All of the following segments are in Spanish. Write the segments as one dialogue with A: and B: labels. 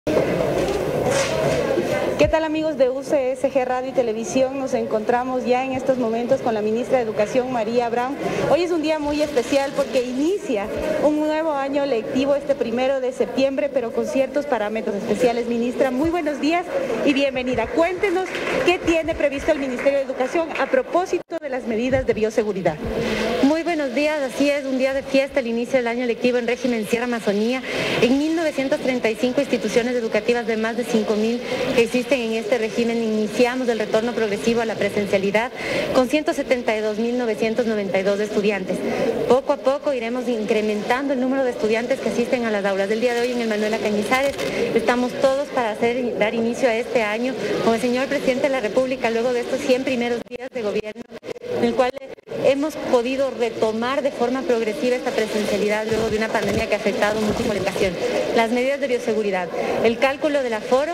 A: ¿Qué tal, amigos de UCSG Radio y Televisión? Nos encontramos ya en estos momentos con la ministra de Educación, María Abraham. Hoy es un día muy especial porque inicia un nuevo año lectivo este 1 de septiembre, pero con ciertos parámetros especiales. Ministra, muy buenos días y bienvenida. Cuéntenos qué tiene previsto el Ministerio de Educación a propósito de las medidas de bioseguridad.
B: Muy buenos días, así es, un día de fiesta, el inicio del año lectivo en régimen Sierra Amazonía. En 1935 instituciones educativas de más de 5.000 que existen en este régimen iniciamos el retorno progresivo a la presencialidad con 172.992 estudiantes. Poco a poco iremos incrementando el número de estudiantes que asisten a las aulas. Del día de hoy en el Manuela Cañizares estamos todos para dar inicio a este año con el señor presidente de la República luego de estos 100 primeros días de gobierno, en el cual hemos podido retomar de forma progresiva esta presencialidad luego de una pandemia que ha afectado muchísimo la educación. Las medidas de bioseguridad, el cálculo del aforo,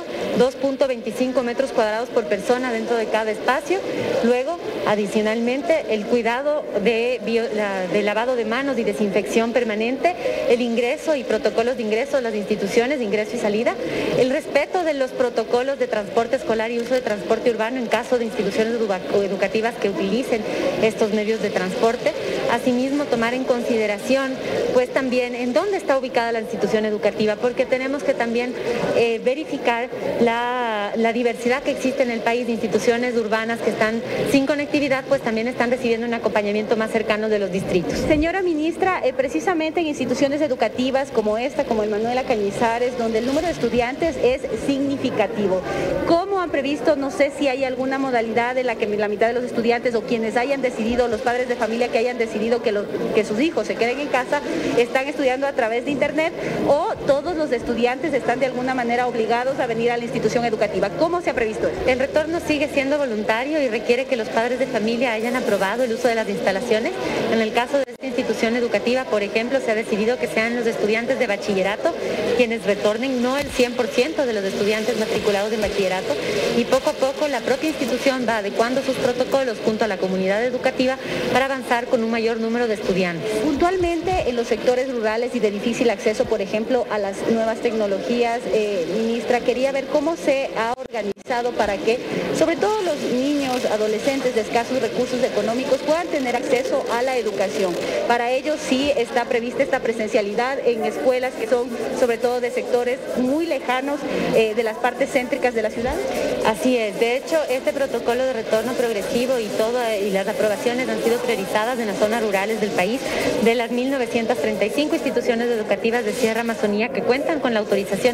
B: 2.25 metros cuadrados por persona dentro de cada espacio. Luego, adicionalmente, el cuidado de lavado de manos y desinfección permanente, el ingreso y protocolos de ingreso a las instituciones de ingreso y salida, el respeto de los protocolos de transporte escolar y uso de transporte urbano en caso de instituciones educativas que utilicen estos medios de transporte. Asimismo, tomar en consideración pues también en dónde está ubicada la institución educativa, porque tenemos que también verificar la diversidad que existe en el país de instituciones urbanas que están sin conectividad, pues también están recibiendo un acompañamiento más cercano de los distritos.
A: Señora ministra, precisamente en instituciones educativas como esta, como el Manuela Cañizares, donde el número de estudiantes es significativo, ¿cómo han previsto, no sé si hay alguna modalidad en la que la mitad de los estudiantes o quienes hayan decidido, los padres de familia que hayan decidido que sus hijos se queden en casa, están estudiando a través de internet, o todos los estudiantes están de alguna manera obligados a venir a la institución educativa? ¿Cómo se ha previsto esto?
B: El retorno sigue siendo voluntario y requiere que los padres de familia hayan aprobado el uso de las instalaciones. En el caso de esta institución educativa, por ejemplo, se ha decidido que sean los estudiantes de bachillerato quienes retornen, no el 100% de los estudiantes matriculados en bachillerato, y poco a poco la propia institución va adecuando sus protocolos junto a la comunidad educativa para avanzar con un mayor número de estudiantes.
A: Puntualmente en los sectores rurales y de difícil acceso, por ejemplo, a las nuevas tecnologías, ministra, quería ver cómo se ha organizado para que, sobre todo los niños, adolescentes de escasos recursos económicos, puedan tener acceso a la educación. Para ellos sí está prevista esta presencialidad en escuelas que son, sobre todo, de sectores muy lejanos de las partes céntricas de la ciudad.
B: Así es, de hecho, este protocolo de retorno progresivo y las aprobaciones han sido priorizadas en las zonas rurales del país. De las 1.935 instituciones educativas de Sierra Amazonía que cuentan con la autorización,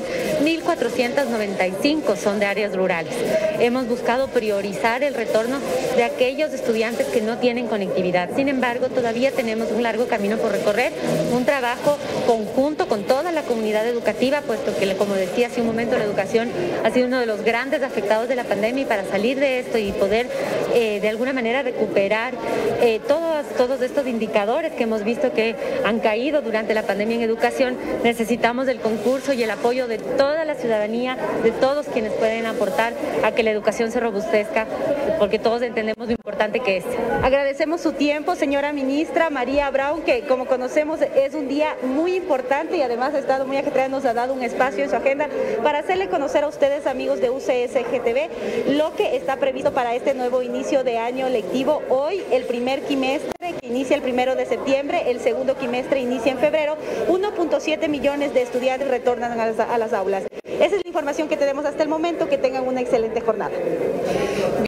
B: 1.495 son de áreas rurales. Hemos buscado priorizar el retorno de aquellos estudiantes que no tienen conectividad. Sin embargo, todavía tenemos un largo camino por recorrer, un trabajo conjunto con toda la comunidad educativa, puesto que, como decía hace un momento, la educación ha sido uno de los grandes afectados de la pandemia, y para salir de esto y poder de alguna manera recuperar todos estos indicadores que hemos visto que han caído durante la pandemia en educación, necesitamos del concurso y el apoyo de toda la ciudadanía, de todos quienes pueden aportar a que la educación se robustezca, porque todos entendemos lo importante que es.
A: Agradecemos su tiempo, señora ministra María Abraham, que como conocemos es un día muy importante y además ha estado muy ajetreada, nos ha dado un espacio en su agenda para hacerle conocer a ustedes, amigos de UCSG TV, lo que está previsto para este nuevo inicio de año lectivo. Hoy el primer quimestre, que inicia el 1 de septiembre, el segundo quimestre inicia en febrero, 1.7 millones de estudiantes retornan a las aulas. Esa es la información que tenemos hasta el momento. Que tengan una excelente jornada.